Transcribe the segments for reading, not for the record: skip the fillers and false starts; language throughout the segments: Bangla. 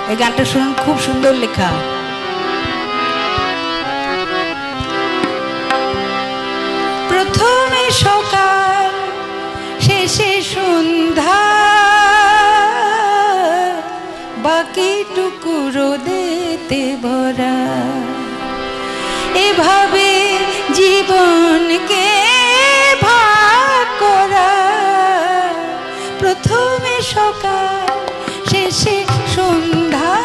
এই গানটা শুনুন, খুব সুন্দর লেখা। প্রথমে সকাল, শেষে সন্ধ্যা, বাকিটুকু রোদেতে ভরা। এভাবে জীবনকে ভাগ করা। প্রথমে সকাল, শেষে সন্ধ্যা,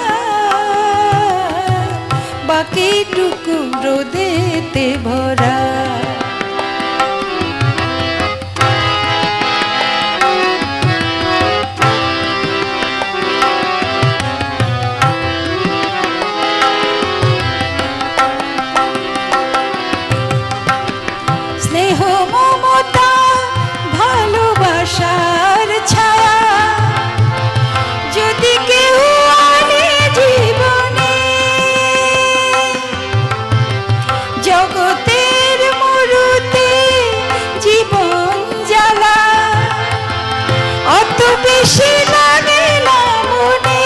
বাকিটুকু রোদেতে ভরা। স্নেহ মমতা ভালোবাসার ছায়া যদি কেউ আনে জীবনে, জগতের মরুতে জীবন জ্বালা অত বেশি লাগে না মনে।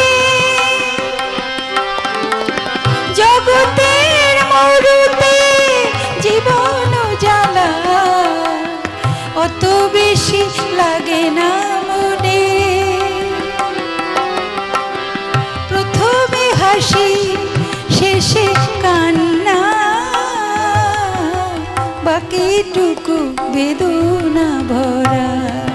জগতের মরুতে জীবন জ্বালা অত বেশি লাগে না মনে। প্রথমে হাসি, শেষে কান্না, বাকিটুকু বেদনা ভরা।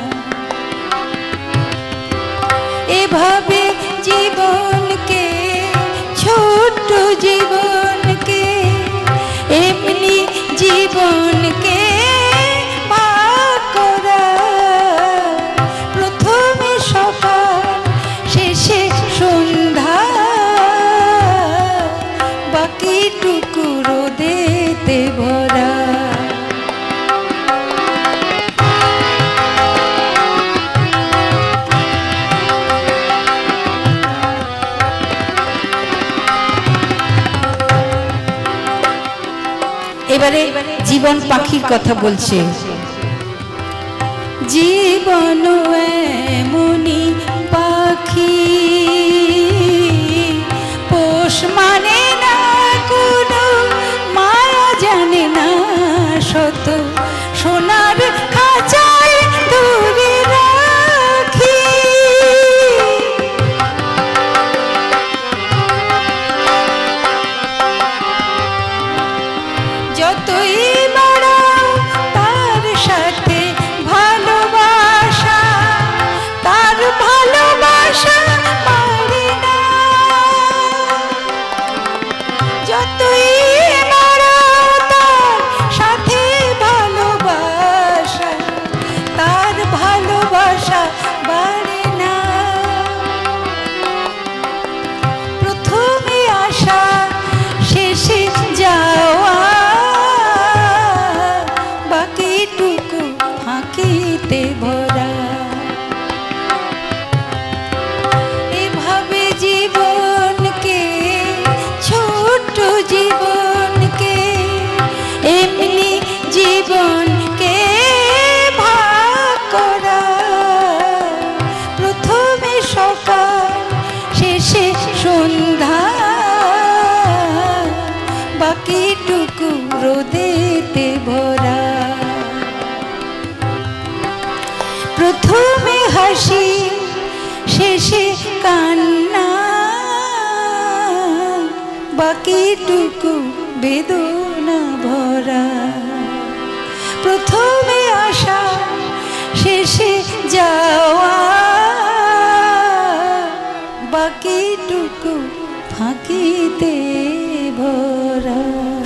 এভাবে জীবনকে, ছোট্ট জীবনকে, এমনি জীবনকে ভাগ করা। প্রথমে সকাল, শেষে সন্ধ্যা, বাকিটুকু রোদেতে ভরা। এবারে জীবন পাখির কথা বলছে। জীবন এমনি পাখি, পোষ মানে না কোনো মায়া, জানে না শত সোনার খাঁচায় ধরে রাখি। যতই বাড়াও তার সাথে ভালোবাসা, তার ভালোবাসা পারে না। যতই বাড়াও তার সাথে ভালোবাসা, তার ভালোবাসা বাড়ে না। প্রথমে আসা, শেষে যাওয়া, বাকিটুকু ফাঁকিতে ভরা। এভাবে জীবনকে, ছোট্ট জীবনকে, এমনি জীবনকে ভাগ করা। প্রথমে সকাল, শেষে সন্ধ্যা, বাকিটুকু রোদেতে ভরা। প্রথমে হাসি, শেষে কান্না, বাকিটুকু বেদনা ভরা। প্রথমে আসা, শেষে যাওয়া, বাকিটুকু ফাঁকিতে ভরা।